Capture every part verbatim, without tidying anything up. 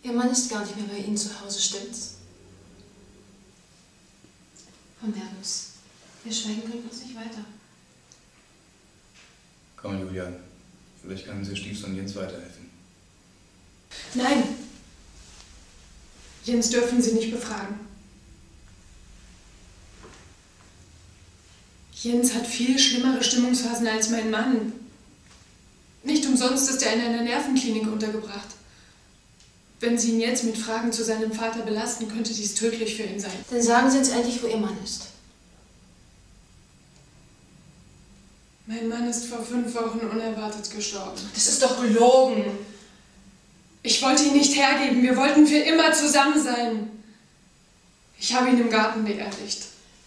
Ihr Mann ist gar nicht mehr bei Ihnen zu Hause, stimmt's? Frau Mertens, Ihr Schweigen bringt uns nicht weiter. Komm, Julia. Vielleicht kann Sie Stiefsohn Jens weiterhelfen. Nein! Jens dürfen Sie nicht befragen. Jens hat viel schlimmere Stimmungsphasen als mein Mann. Nicht umsonst ist er in einer Nervenklinik untergebracht. Wenn Sie ihn jetzt mit Fragen zu seinem Vater belasten, könnte dies tödlich für ihn sein. Dann sagen Sie uns endlich, wo Ihr Mann ist. Mein Mann ist vor fünf Wochen unerwartet gestorben. Das ist doch gelogen. Ich wollte ihn nicht hergeben. Wir wollten für immer zusammen sein. Ich habe ihn im Garten beerdigt.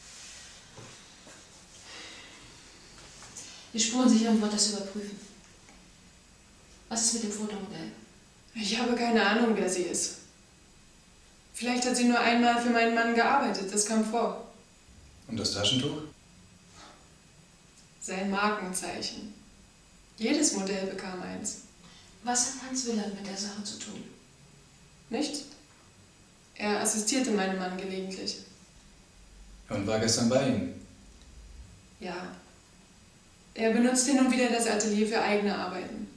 Die Spurensicherung wird das überprüfen. Was ist mit dem Fotomodell? Ich habe keine Ahnung, wer sie ist. Vielleicht hat sie nur einmal für meinen Mann gearbeitet. Das kam vor. Und das Taschentuch? Sein Markenzeichen. Jedes Modell bekam eins. Was hat Hans Willert mit der Sache zu tun? Nichts. Er assistierte meinem Mann gelegentlich. Und war gestern bei Ihnen? Ja. Er benutzt hin und wieder das Atelier für eigene Arbeiten.